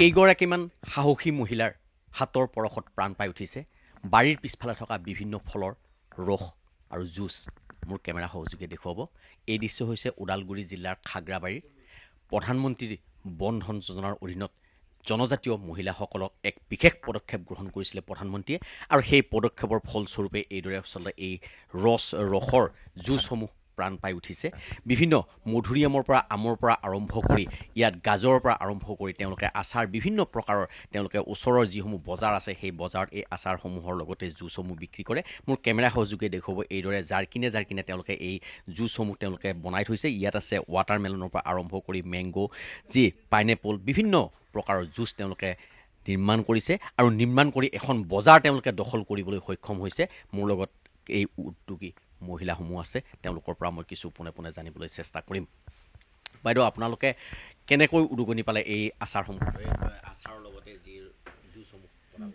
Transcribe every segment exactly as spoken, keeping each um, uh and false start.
কেইগৰাকীমান সাহসী মহিলাৰ হাতৰ পৰশত প্ৰাণ পাই উঠিছে বাৰীৰ পিছফালে থকা বিভিন্ন ফলৰ ৰস আৰু জুচ মোৰ কেমেৰা সহযোগে দেখুৱাব। এই দৃশ্য হৈছে ওদালগুৰি জিলাৰ খাগ্ৰাবাৰীৰ প্ৰধানমন্ত্ৰী বন ধন যোজনাৰ অধীনত জনজাতীয় মহিলাসকলক এক বিশেষ পদক্ষেপ গ্ৰহণ কৰিছিলে প্ৰধানমন্ত্ৰীয়ে, আৰু সেই পদক্ষেপৰ ফলস্বৰূপে এইদৰে আচলতে এই ৰস ৰসৰ জুচসমূহ প্ৰাণ পাই উঠিছে। বিভিন্ন মধুৰিআমৰ পৰা আমৰ পৰা আৰম্ভ কৰি ইয়াত গাজৰৰ পৰা আৰম্ভ কৰি তেওঁলোকে আচাৰ বিভিন্ন প্ৰকাৰৰ তেওঁলোকে ওচৰৰ যিসমূহ বজাৰ আছে সেই বজাৰত এই আচাৰসমূহৰ লগতে জুচসমূহ বিক্ৰী কৰে। মোৰ কেমেৰা সহযোগে দেখুৱাব এইদৰে যাৰ কিনে যাৰ কিনে তেওঁলোকে এই জুচসমূহ তেওঁলোকে বনাই থৈছে। ইয়াত আছে ৱাটাৰমেলনৰ পৰা আৰম্ভ কৰি মেংগো, যি পাইনএপল, বিভিন্ন প্ৰকাৰৰ জুচ তেওঁলোকে নিৰ্মাণ কৰিছে আৰু নিৰ্মাণ কৰি এখন বজাৰ তেওঁলোকে দখল কৰিবলৈ সক্ষম হৈছে। মোৰ লগত এই উদ্যোগী মহিলাসমূহ আছে, তেওঁলোকৰ পৰা মই কিছু পোনে পোনে জানিবলৈ চেষ্টা কৰিম। বাইদেউ, আপোনালোকে কেনেকৈ উদগনি পালে এই আচাৰসমূহ আচাৰৰ লগতে যি জুচসমূহ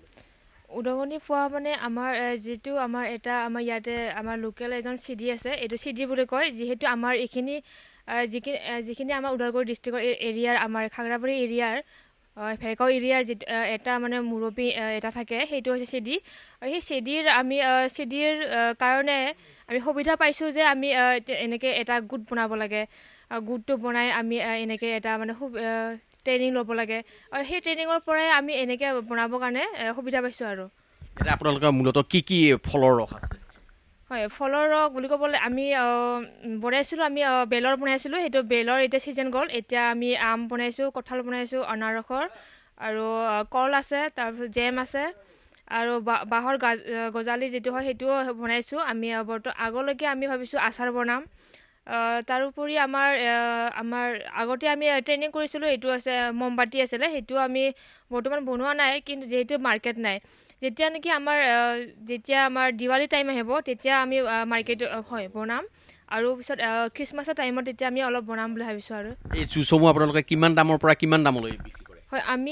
উদগনি পোৱা মানে আমাৰ যিটো আমাৰ এটা আমাৰ ইয়াতে আমাৰ লোকেল এজন চি ডি আছে, এইটো চি ডি বুলি কয়। যিহেতু আমাৰ এইখিনি যিখিনি যিখিনি আমাৰ ওদালগুৰি ডিষ্ট্ৰিক্টৰ এৰিয়াৰ আমাৰ খাগ্ৰাবাৰী এৰিয়াৰ ভেৰগাঁও এৰিয়াৰ যিটো এটা মানে মুৰব্বী এটা থাকে, সেইটো হৈছে চি ডি। আৰু সেই চি ডিৰ আমি চি ডিৰ কাৰণে আমি সুবিধা পাইছোঁ যে আমি এনেকৈ এটা গোট বনাব লাগে। গোটটো বনাই আমি এনেকৈ এটা মানে ট্ৰেইনিং ল'ব লাগে, আৰু সেই ট্ৰেইনিঙৰ পৰাই আমি এনেকৈ বনাবৰ কাৰণে সুবিধা পাইছোঁ। আৰু এতিয়া আপোনালোকৰ মূলতঃ কি কি ফলৰ ৰস আছে? হয়, ফলৰ ৰস বুলি ক'বলৈ আমি বনাইছিলোঁ, আমি বেলৰ বনাইছিলোঁ। সেইটো বেলৰ এতিয়া ছিজন গ'ল। এতিয়া আমি আম বনাইছোঁ, কঁঠাল বনাইছোঁ, অনাৰসৰ, আৰু কল আছে, তাৰপিছত জেম আছে, আৰু বাঁহৰ গাজ গজালি যিটো হয় সেইটোও বনাইছোঁ। আমি বৰ্তমান আগলৈকে আমি ভাবিছোঁ আচাৰ বনাম। তাৰোপৰি আমাৰ আমাৰ আগতে আমি ট্ৰেইনিং কৰিছিলোঁ, এইটো আছে মমবাতি আছিলে, সেইটো আমি বৰ্তমান বনোৱা নাই, কিন্তু যিহেতু মাৰ্কেট নাই। যেতিয়া নেকি আমাৰ যেতিয়া আমাৰ দিৱালী টাইম আহিব তেতিয়া আমি মাৰ্কেট হয় বনাম, আৰু পিছত খ্ৰীষ্টমাছৰ টাইমত তেতিয়া আমি অলপ বনাম বুলি ভাবিছোঁ। আৰু এই জুচসমূহ আপোনালোকে কিমান দামৰ পৰা কিমান দামলৈ বিক্ৰী কৰে? হয়, আমি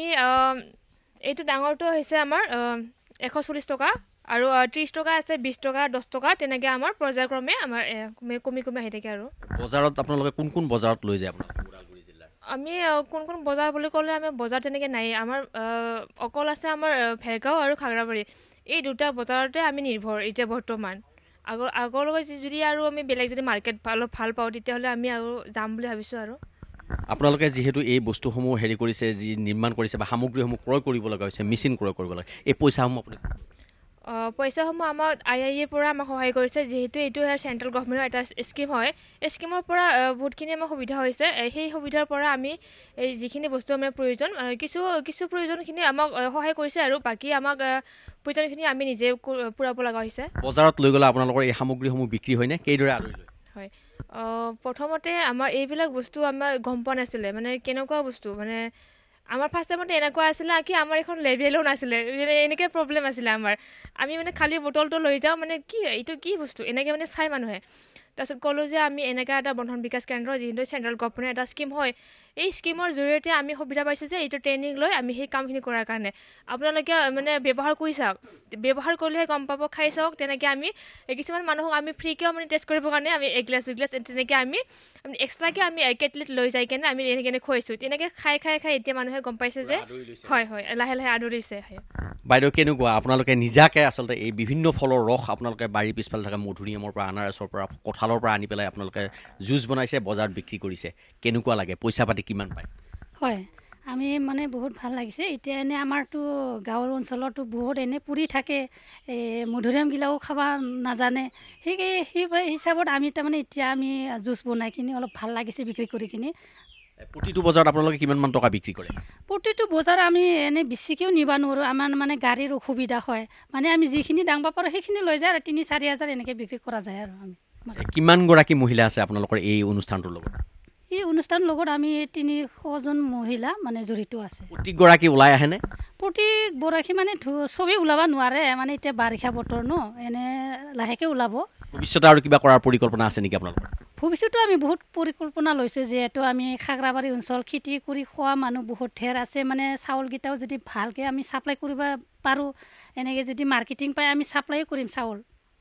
এইটো ডাঙৰটো হৈছে আমাৰ এশ চল্লিছ টকা, আৰু ত্ৰিছ টকা আছে, বিছ টকা, দহ টকা, তেনেকৈ আমাৰ পৰ্যায়ক্ৰমে আমাৰ কমি কমি আহি থাকে। আৰু বজাৰত আপোনালোকে কোন কোন বজাৰত লৈ যায় আপোনালোকে ওদালগুৰি জিলাৰ? আমি কোন কোন বজাৰ বুলি ক'লে আমি বজাৰ তেনেকৈ নাই। আমাৰ অকল আছে আমাৰ ভেৰগাঁও আৰু খাগ্ৰাবাৰী, এই দুটা বজাৰতে আমি নিৰ্ভৰ এতিয়া বৰ্তমান। আগ আগলৈ যদি আৰু আমি বেলেগ যদি মাৰ্কেট অলপ ভাল পাওঁ তেতিয়াহ'লে আমি আৰু যাম বুলি ভাবিছোঁ। আৰু আপোনালোকে যিহেতু এই বস্তুসমূহ হেৰি কৰিছে, যি নিৰ্মাণ কৰিছে বা সামগ্ৰীসমূহ ক্ৰয় কৰিব লগা হৈছে, মেচিন ক্ৰয় কৰিব লাগে, এই পইচাসমূহ আপুনি পইচাসমূহ আমাক আই আই এৰ পৰা আমাক সহায় কৰিছে। যিহেতু এইটো চেণ্ট্ৰেল গভৰ্ণমেণ্টৰ এটা স্কিম হয়, এই স্কিমৰ পৰা বহুতখিনি আমাৰ সুবিধা হৈছে। সেই সুবিধাৰ পৰা আমি এই যিখিনি বস্তু আমাৰ প্ৰয়োজন, কিছু কিছু প্ৰয়োজনখিনি আমাক সহায় কৰিছে, আৰু বাকী আমাক প্ৰয়োজনখিনি আমি নিজে পূৰাব লগা হৈছে। বজাৰত লৈ গ'লে আপোনালোকৰ এই সামগ্ৰীসমূহ বিক্ৰী হয়নে? কেইদৰে আদৰি লয়? হয়, প্ৰথমতে আমাৰ এইবিলাক বস্তু আমাৰ গম পোৱা নাছিলে, মানে কেনেকুৱা বস্তু, মানে আমাৰ ফাৰ্ষ্ট টাইমতে এনেকুৱা আছিলে কি আমাৰ এখন লেবেলো নাছিলে, এনেকৈ প্ৰব্লেম আছিলে আমাৰ। আমি মানে খালী বটলটো লৈ যাওঁ, মানে কি এইটো কি বস্তু এনেকৈ মানে চাই মানুহে। তাৰপিছত ক'লোঁ যে আমি এনেকুৱা এটা বন্ধন বিকাশ কেন্দ্ৰ, যিহেতু চেণ্ট্ৰেল গভৰ্ণমেণ্টৰ এটা স্কিম হয়, এই স্কিমৰ জৰিয়তে আমি সুবিধা পাইছোঁ যে এইটো ট্ৰেইনিং লৈ আমি সেই কামখিনি কৰাৰ কাৰণে আপোনালোকে মানে ব্যৱহাৰ কৰি চাওক, ব্যৱহাৰ কৰিলেহে গম পাব, খাই চাওক। তেনেকৈ আমি কিছুমান মানুহক আমি ফ্ৰীকৈও মানে টেষ্ট কৰিবৰ কাৰণে আমি এগিলাছ দুগিলাছ তেনেকৈ আমি এক্সট্ৰাকৈ আমি কেটলিত লৈ যাই কেনে আমি এনেকৈ এনেকৈ খুৱাইছোঁ। তেনেকৈ খাই খাই খাই এতিয়া মানুহে গম পাইছে যে হয় হয় লাহে লাহে আদৰিছে। বাইদেউ, কেনেকুৱা আপোনালোকে নিজাকৈ আচলতে এই বিভিন্ন ফলৰ ৰস আপোনালোকে বাৰীৰ পিছফালে থকা মধুৰিআমৰ পৰা, আনাৰসৰ পৰা, কঁঠালৰ পৰা আনি পেলাই আপোনালোকে জুচ বনাইছে, বজাৰত বিক্ৰী কৰিছে, কেনেকুৱা লাগে? পইচা পাতি কিমান পায়? হয়, আমি মানে বহুত ভাল লাগিছে। এতিয়া এনেই আমাৰতো গাঁৱৰ অঞ্চলতো বহুত এনেই পুৰি থাকে, এই মধুৰিআমগিলাও খাব নাজানে, সেই সেই হিচাপত আমি তাৰমানে এতিয়া আমি জুচ বনাই কিনি অলপ ভাল লাগিছে বিক্ৰী কৰি কিনি। প্ৰতিটো বজাৰত আপোনালোকে কিমানমান টকা বিক্ৰী কৰে? প্ৰতিটো বজাৰ আমি এনেই বেছিকৈও নিব নোৱাৰোঁ, আমাৰ মানে গাড়ীৰ অসুবিধা হয়। মানে আমি যিখিনি দাঙব পাৰোঁ সেইখিনি লৈ যায়, আৰু তিনি চাৰি হাজাৰ এনেকৈ বিক্ৰী কৰা যায়। আৰু আমি কিমানগৰাকী মহিলা আছে আপোনালোকৰ এই অনুষ্ঠানটোৰ লগত? এই অনুষ্ঠানৰ লগত আমি তিনিশজন মহিলা মানে জড়িত আছে। প্ৰতিগৰাকী ওলাই আহেনে? প্ৰতিগৰাকী মানে চবেই ওলাব নোৱাৰে, মানে এতিয়া বাৰিষা বতৰ ন, এনেই লাহেকৈ ওলাব। ভৱিষ্যতে আৰু কিবা কৰাৰ পৰিকল্পনা আছে নেকি আপোনালোকৰ? ভৱিষ্যতেও আমি বহুত পৰিকল্পনা লৈছোঁ, যিহেতু আমি খাগ্ৰাবাৰী অঞ্চল খেতি কৰি খোৱা মানুহ বহুত ঢেৰ আছে। মানে চাউলকেইটাও যদি ভালকৈ আমি ছাপ্লাই কৰিব পাৰোঁ, এনেকৈ যদি মাৰ্কেটিং পাই আমি ছাপ্লাইও কৰিম চাউল,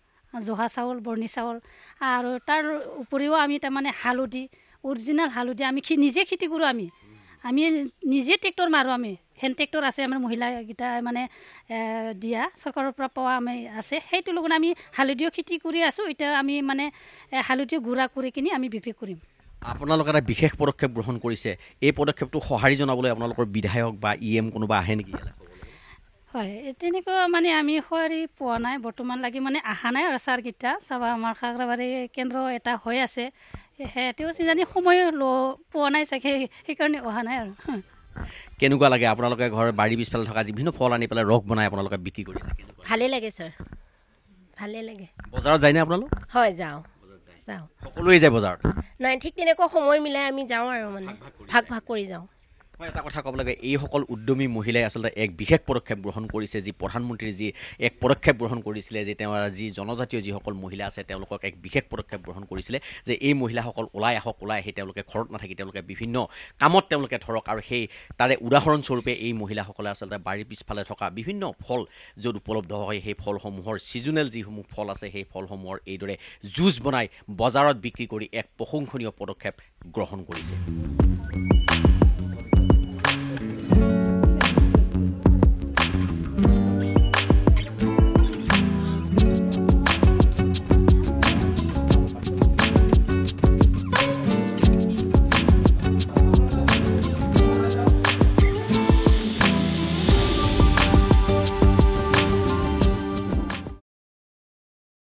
জহা চাউল, বৰ্ণি চাউল। আৰু তাৰ উপৰিও আমি তাৰমানে হালধি, অৰিজিনেল হালধি আমি নিজে খেতি কৰোঁ, আমি আমি নিজে ট্ৰেক্টৰ মাৰোঁ, আমি হেণ্ড ট্ৰেক্টৰ আছে আমাৰ মহিলাকেইটা মানে দিয়া চৰকাৰৰ পৰা পোৱা আমি আছে সেইটো লগত আমি হালধিও খেতি কৰি আছোঁ এতিয়া আমি মানে হালধিও গুড়া কৰি কিনি আমি বিক্ৰী কৰিম আপোনালোকে এটা বিশেষ পদক্ষেপ গ্ৰহণ কৰিছে এই পদক্ষেপটো সঁহাৰি জনাবলৈ আপোনালোকৰ বিধায়ক বা ই এম কোনোবা আহে নেকি হয় তেনেকুৱা মানে আমি সঁহাৰি পোৱা নাই বৰ্তমান লাগি মানে অহা নাই আৰু ছাৰকেইটা চাবা আমাৰ খাগৰাবাৰী কেন্দ্ৰ এটা হৈ আছে সিহঁতেও চিজানি সময় ল পোৱা নাই চাগে সেইকাৰণে অহা নাই আৰু কেনেকুৱা লাগে আপোনালোকে ঘৰৰ বাৰীৰ পিছফালে থকা বিভিন্ন ফল আনি পেলাই ৰস বনাই আপোনালোকে বিক্ৰী কৰি ভালেই লাগে ছাৰ ভালেই লাগে বজাৰত যায়নে আপোনালোক হয় যাওঁ যাওঁ সকলোৱে যায় বজাৰত নাই ঠিক তেনেকুৱা সময় মিলাই আমি যাওঁ আৰু মানে ভাগ ভাগ কৰি যাওঁ মই এটা কথা ক'ব লাগে এইসকল উদ্যমী মহিলাই আচলতে এক বিশেষ পদক্ষেপ গ্ৰহণ কৰিছে যি প্ৰধানমন্ত্ৰীৰ যি এক পদক্ষেপ গ্ৰহণ কৰিছিলে যে তেওঁৰ যি জনজাতীয় যিসকল মহিলা আছে তেওঁলোকক এক বিশেষ পদক্ষেপ গ্ৰহণ কৰিছিলে যে এই মহিলাসকল ওলাই আহক ওলাই আহি তেওঁলোকে ঘৰত নাথাকি তেওঁলোকে বিভিন্ন কামত তেওঁলোকে ধৰক আৰু সেই তাৰে উদাহৰণস্বৰূপে এই মহিলাসকলে আচলতে বাৰীৰ পিছফালে থকা বিভিন্ন ফল য'ত উপলব্ধ হয় সেই ফলসমূহৰ ছিজনেল যিসমূহ ফল আছে সেই ফলসমূহৰ এইদৰে জুচ বনাই বজাৰত বিক্ৰী কৰি এক প্ৰশংসনীয় পদক্ষেপ গ্ৰহণ কৰিছে